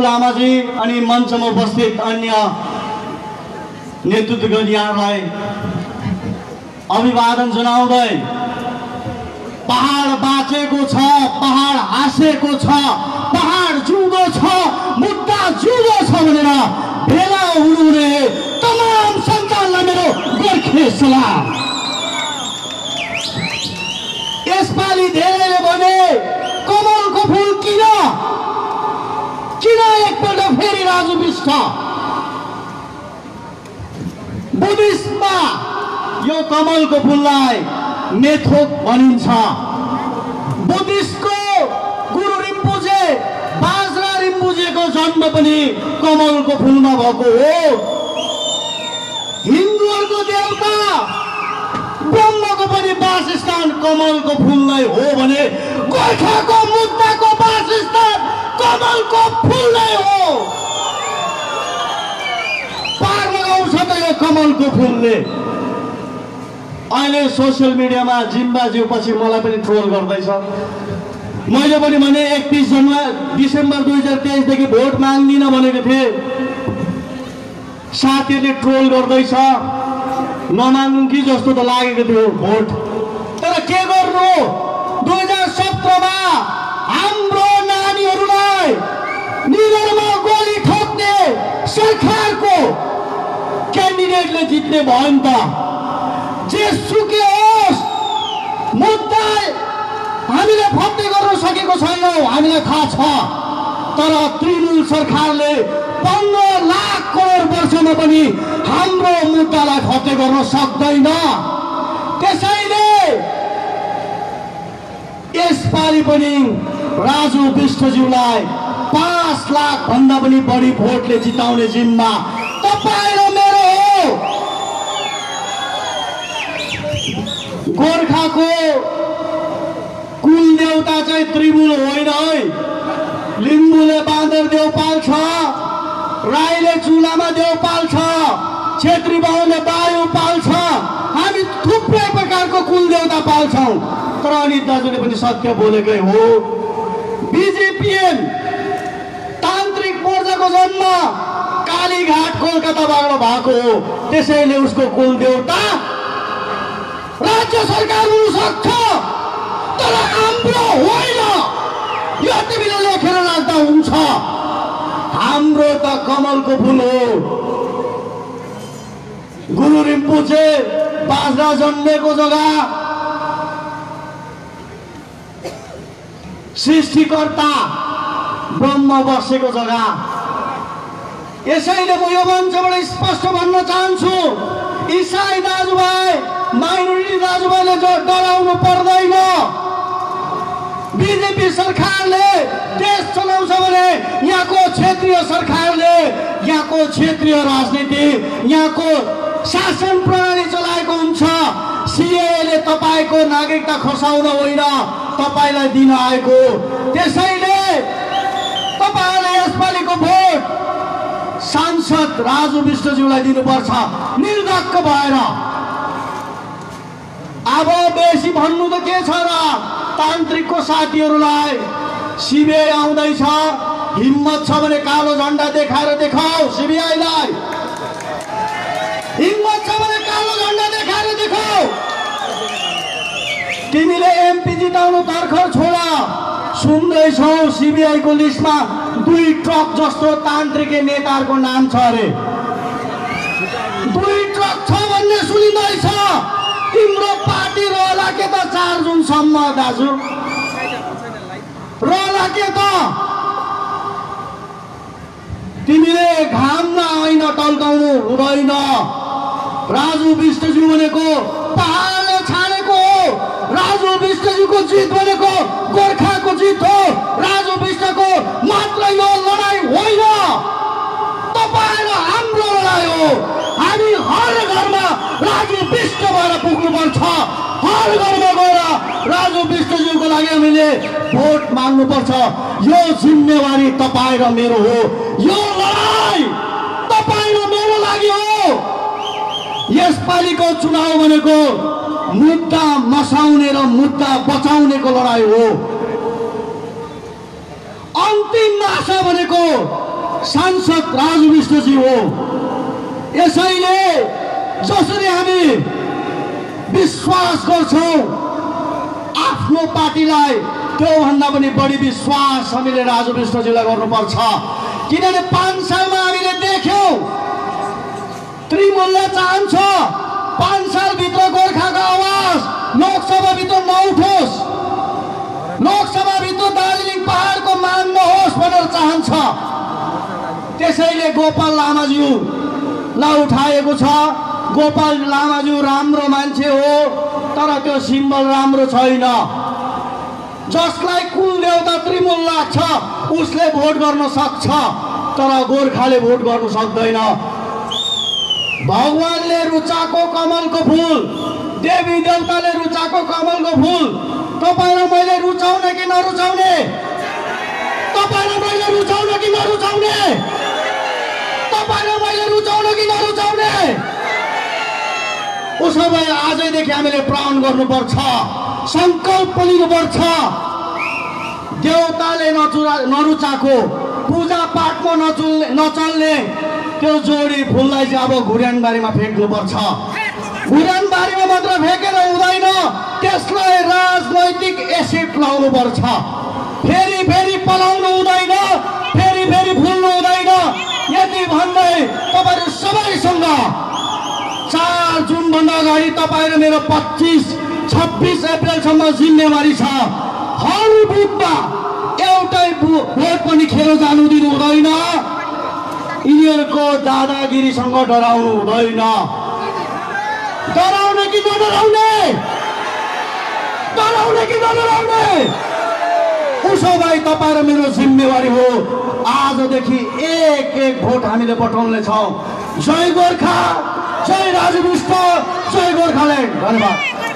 लामाजी अनि मञ्चमा उपस्थित अन्य नेतृत्वगणहरूलाई अभिवादन जनाउँदै पहाड बाँचेको छ, पहाड हाँसेको छ, पहाड जिउँदो छ, मुद्दा जिउँदो छ भनेर भेला हुनुहुने तमाम सन्तानलाई मेरो गोर्खे सलाम। यसपालि धेरैले भने कमलको फुल किन एकपल्ट फेरि राजु विष्ट बुद्धिस्टमा यो कमलको फुललाई मेथोक भनिन्छ। बुद्धिस्टको गुरु रिम्पोचे बाजरा रिम्पोचेको जन्म पनि कमलको फुलमा भएको हो। हिन्दूहरूको देवता ब्रह्मको पनि वासस्थान कमलको फुललाई हो भने गोर्खाको मुद्दाको वासस्थान कमलको फुल नै हो। पार लगाउँछ त यो कमलको फुलले। अहिले सोसियल मिडियामा जिम्बाज्यू पछि मलाई पनि ट्रोल गर्दैछ। मैले पनि भने 31 डिसेम्बर 2023 देखि भोट माग्दिन भनेको थिएँ। साथीहरूले ट्रोल गर्दैछ, नमाग्नु कि जस्तो त लागेको थियो भोट। तर के गर्नु, 2017 मा हाम्रो नानीहरूलाई निधरमा गोली ठोक्ने सरकारको क्यान्डिडेटले जित्ने भयो नि त। जेसुकै होस्, मुद्दा हामीले फत्ते गर्न सकेको छैनौँ, हामीलाई थाहा छ। तर तृणमूल सरकारले 15 लाख करोड वर्षमा पनि हाम्रो मुद्दालाई फत्ते गर्न सक्दैन। त्यसैले यसपालि पनि राजु विष्टज्यूलाई 5 लाख भन्दा पनि बढी भोटले जिताउने जिम्मा तपाईँ र मेरो हो। गोर्खाको कुल देवता चाहिँ त्रिमूल होइन है। लिम्बूले बाँदर देव पाल्छ, राईले चुलामा देव पाल्छ, छेत्री बाहुनले वायु पाल्छ। हामी थुप्रै प्रकारको कुल देवता पाल्छौँ। तर अनित दाजुले पनि सत्य बोलेकै हो। बीजेपीएम तान्त्रिक मोर्चाको जन्म कालीघाट कोलकाताबाट भएको हो। त्यसैले उसको कुल देवता राज्य सरकार हुन सक्छ, तर हाम्रो होइन। यो तिमीले लेखेर राख्दा हुन्छ। हाम्रो त कमलको फुल हो। गुरु रिम्पोचे बाजरा जन्मेको जग्गा, सृष्टिकर्ता ब्रह्म बसेको जग्गा। यसैले म यो मञ्चबाट स्पष्ट भन्न चाहन्छु, इसाई दाजुभाइ, माइनोरिटी दाजुभाइले डराउनु पर्दैन। बीजेपी सरकारले देश चलाउँछ भने यहाँको क्षेत्रीय सरकारले, यहाँको क्षेत्रीय राजनीति, यहाँको शासन प्रणाली चलाएको हुन्छ। सीएले तपाईको नागरिकता खसाउन होइन, तपाईलाई दिन आएको। त्यसैले तपाईले यसपालिको भोट सांसद राजु विष्टज्यूलाई दिनुपर्छ, निर्धक्क भएर। अब बेसी भन्नु त के छ र, तान्त्रिकको साथीहरूलाई सीबीआई आउँदैछ। हिम्मत छ भने कालो झण्डा देखाएर देखाऊ सीबीआईलाई। हिम्मत छ भने कालो झण्डा देखाएर देखाऊ। तिमीले एमपी जिताउनु तर्खर छोडा। सुन्दैछौ सीबीआईको लिस्टमा 2 ट्रक जस्तो तान्त्रिक नेताहरूको नाम छ अरे। 2 ट्रक छ भन्ने सुनिँदैछ। तिम्रो पार्टी रहला के त 4 जुनसम्म दाजु, रहला के त। तिमीले घाममा होइन टल्काउनु हुँदैन। राजु विष्टज्यू भनेको पहाडले छानेको हो। राजु विष्टज्यूको जित भनेको गोर्खाको जित हो। राजु विष्टको मात्र यो लडाई होइन, तपाईँ र हाम्रो लडाई हो। हामी हर घरमा राजु विष्ट भएर पुग्नुपर्छ। हर घरमा गएर राजु विष्टज्यूको लागि हामीले भोट माग्नुपर्छ। यो जिम्मेवारी तपाईँ र मेरो हो। यो लडाई तपाईँ र मेरो लागि हो। यसपालिको चुनाव भनेको मुद्दा मसाउने र मुद्दा बचाउनेको लडाई हो। अन्तिम आशा भनेको सांसद राजु विष्टजी हो। यसैले जसरी हामी विश्वास गर्छौं आफ्नो पार्टीलाई त्योभन्दा पनि बढी विश्वास हामीले राजु विष्टजीलाई गर्नुपर्छ। किनभने 5 सालमा हामीले देख्यौं तृणमूलले चाहन्छ 5 सालभित्र गोर्खाको आवाज लोकसभाभित्र नउठोस्, लोकसभाभित्र दार्जिलिङ पहाडको माग नहोस् भनेर चाहन्छ। त्यसैले गोपाल लामाज्यूलाई उठाएको छ। गोपाल लामाज्यू राम्रो मान्छे हो, तर त्यो सिम्बल राम्रो छैन। जसलाई कुल देवता तृणमूल लाग्छ उसले भोट गर्न सक्छ, तर गोर्खाले भोट गर्न सक्दैन। भगवानले रुचाएको कमलको फूल, देवी देवताले रुचाएको कमलको फूल तपाईँ र मैले रुचाउने कि नरुचाउने? तपाईँ र मैले रुचाउने कि नरुचाउने? तपाईँ र मैले रुचाउने कि नरुचाउने? उसो भए आजैदेखि हामीले प्रण गर्नुपर्छ, संकल्प लिनुपर्छ। देवताले नरुचाको, पूजा पाठमा नचल्ने त्यो जोडी फुललाई चाहिँ अब घुर्यानबारीमा फ्याँक्नुपर्छ। घुर्यानबारीमा मात्र फ्याँकेर हुँदैन, त्यसलाई राजनैतिक एसिड लाउनुपर्छ। फेरि फेरि पलाउनु हुँदैन, फेरि फेरि फुल्नु हुँदैन। यति भन्दै तपाईहरु सबैसँग 4 जुनभन्दा अगाडि तपाईँ र मेरो 25-26 अप्रिलसम्म जिम्मेवारी छ। हर बुथमा एउटै भोट पनि खेर जानु दिनु हुँदैन। यिनीहरूको दादागिरीसँग डराउनु हुँदैन। डराउने कि नडराउने? डराउने कि नडराउने? उसो भए तपाईँ र मेरो जिम्मेवारी हो आजदेखि एक भोट हामीले बटाउने छौं। जय गोर्खा, जय राजु विष्ट, जय गोर्खाल्यान्ड। धन्यवाद।